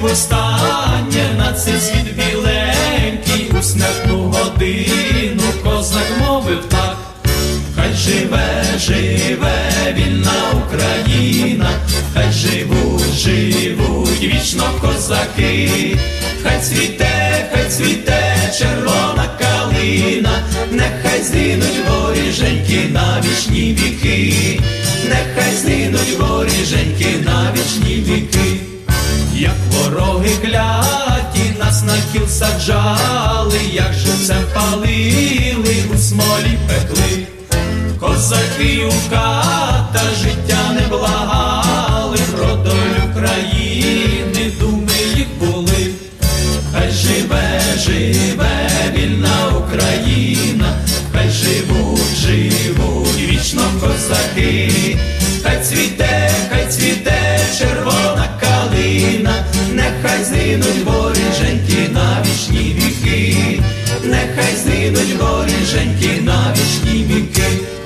востаннє на цей світ біленький, у смертну годину козак мовив так: хай живе, живе вільна Україна, хай живуть, живуть вічно козаки, хай цвіте червона калина, нехай згинуть воріженьки на вічні віки, нехай згинуть воріженьки на вічні віки. Як вороги кляті нас на кіл саджали, як живцем палили, у смолі пекли, козаки у ката життя не благали, про долю країни думи їх були. Хай живе, живе вільна Україна, хай живуть, живуть вічно козаки, хай цвіте червона калина, нехай згинуть воріженьки на вічні віки, нехай згинуть воріженьки на вічні віки.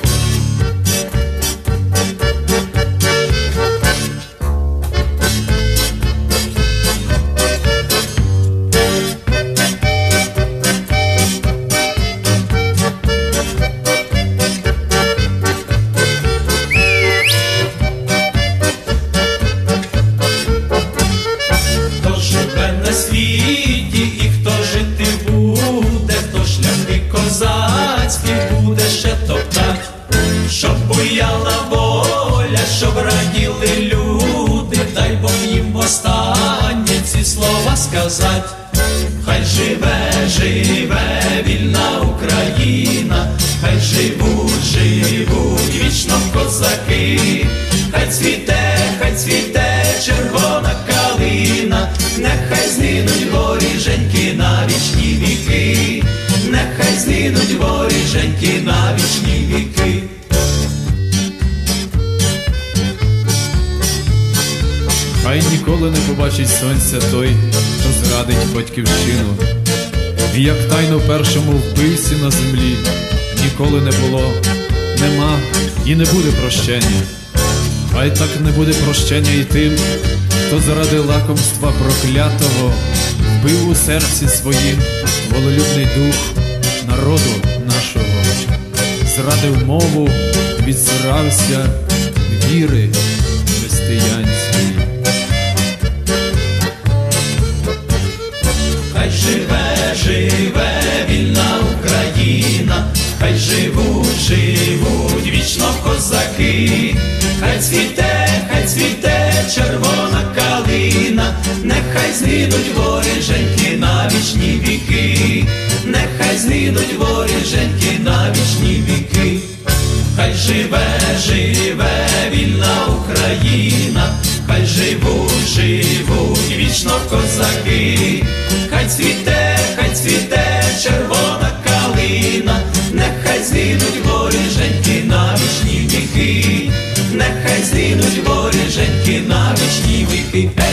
І хто жити буде, хто шляхи козацькі буде ще топтать, щоб буяла воля, щоб раділи люди, дай Бог їм востаннє ці слова сказать. Хай живе, живе вільна Україна, хай живуть, живуть вічно козаки, хай цвіте червона калина, нехай згинуть воріженьки на вічні віки, нехай згинуть воріженьки на вічні віки. Хай ніколи не побачить сонця той, хто зрадить батьківщину. І як тайно першому вбивці на землі ніколи не було, нема і не буде прощення. Хай так не буде прощення і тим, хто заради лакомства проклятого вбив у серці своїм волелюбний дух народу нашого, зрадив мову, відсирався віри християнської. Хай живе, живе вільна Україна, хай живуть, живуть вічно козаки, хай цвіте червона калина, нехай згинуть воріженьки на вічні віки, нехай згинуть воріженьки на вічні віки. Хай живе, живе вільна Україна, хай живуть, живуть вічно козаки, хай цвіте червона калина, нехай згинуть воріженьки на вічні віки, нехай згинуть воріженьки на вічні віки.